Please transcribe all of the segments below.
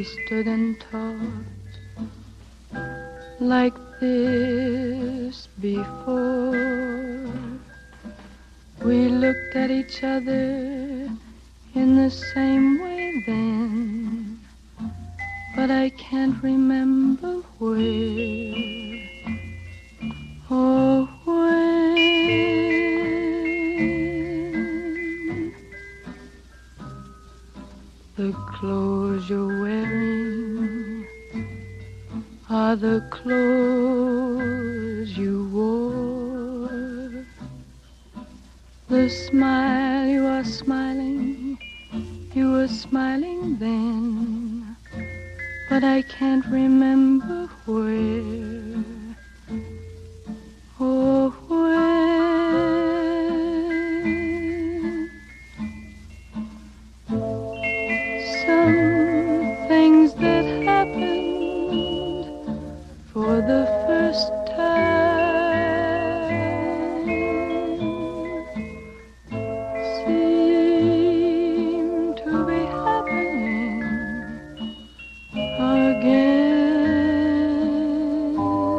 we stood and talked like this before. We looked at each other in the same way then, but I can't remember where or when. The clothes you're wearing are the clothes you wore. The smile you are smiling, you were smiling then, but I can't remember where or when. Some things that happened for the first time seem to be happening again.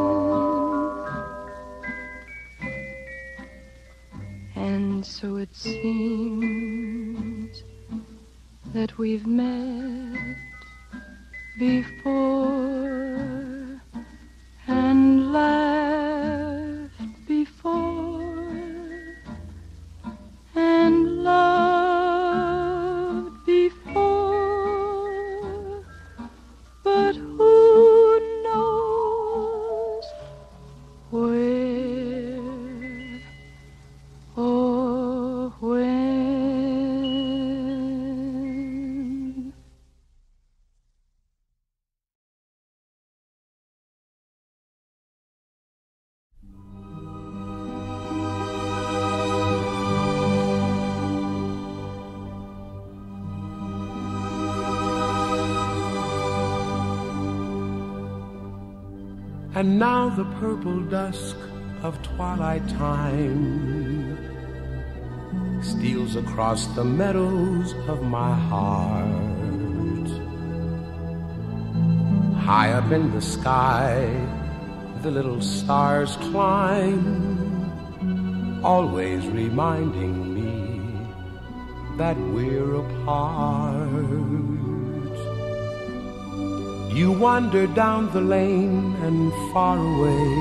And so it seems that we've met before and laughed before and loved before, but who knows where or when. And now the purple dusk of twilight time steals across the meadows of my heart. High up in the sky, the little stars climb, always reminding me that we're apart. You wander down the lane and far away,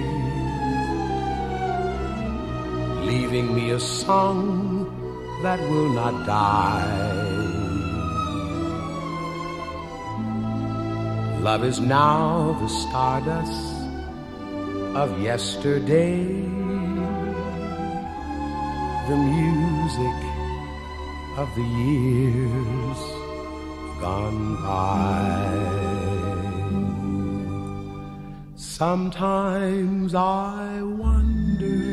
leaving me a song that will not die. Love is now the stardust of yesterday, the music of the years gone by. Sometimes I wonder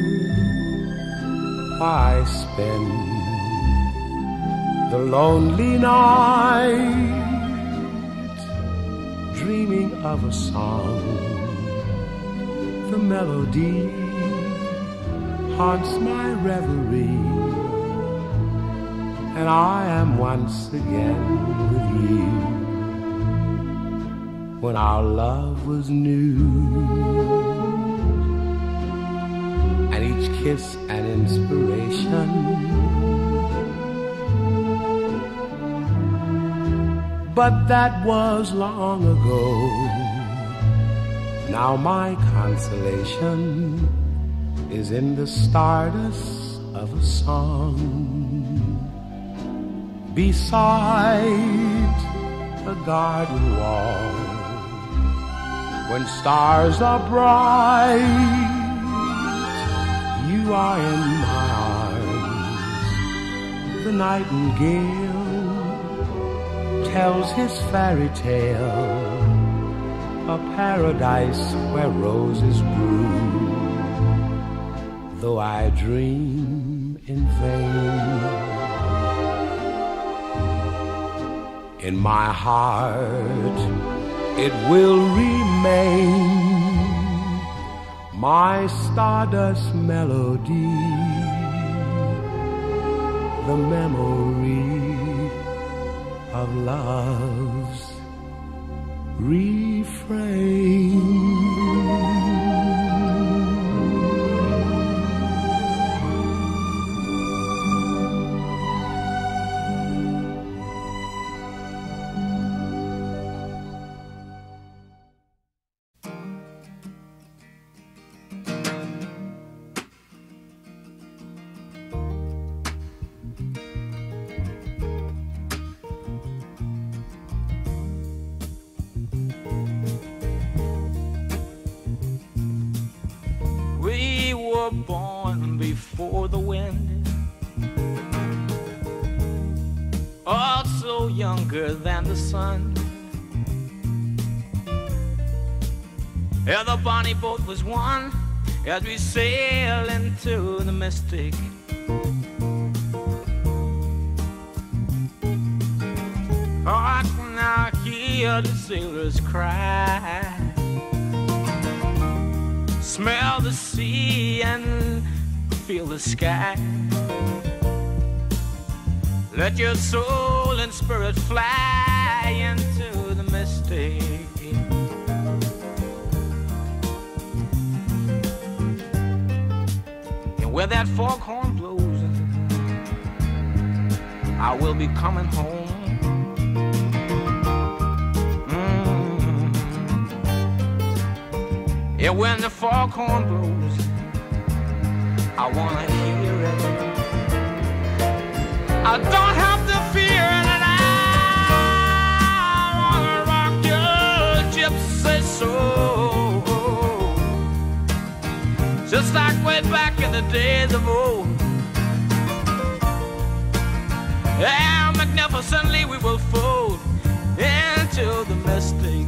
why I spend the lonely night dreaming of a song. The melody haunts my reverie, and I am once again with you when our love was new, and each kiss an inspiration. But that was long ago. Now my consolation is in the stardust of a song beside a garden wall. When stars are bright, you are in my arms. The nightingale tells his fairy tale, a paradise where roses grew. Though I dream in vain, in my heart it will remain, my stardust melody, the memory of love's refrain. We were born before the wind, also younger than the sun. Yeah, the bonnie boat was one as we sail into the mystic. Hark now, hear the sailors cry. Smell the sea and feel the sky. Let your soul and spirit fly into the mystic. And where that foghorn blows, I will be coming home. Yeah, when the foghorn blows, I wanna hear it. I don't have to fear it, and I wanna rock your gypsy soul, just like way back in the days of old. Yeah, magnificently we will fold into the mystic.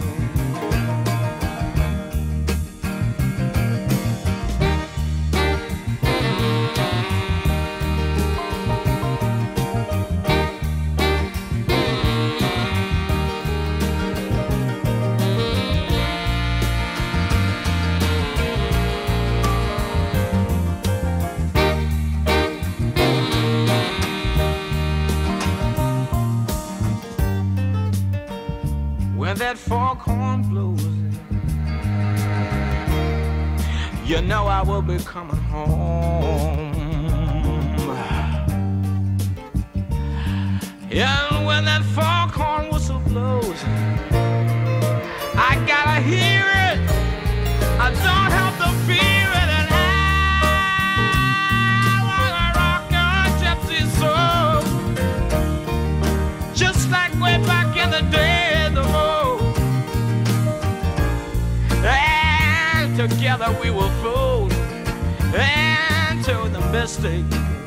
When that foghorn blows, you know I will be coming home. And when that foghorn whistle blows, I gotta hear it. I don't have to fear it, and I wanna rock your gypsy soul, just like way back in the day. Together we will fold into the mystic.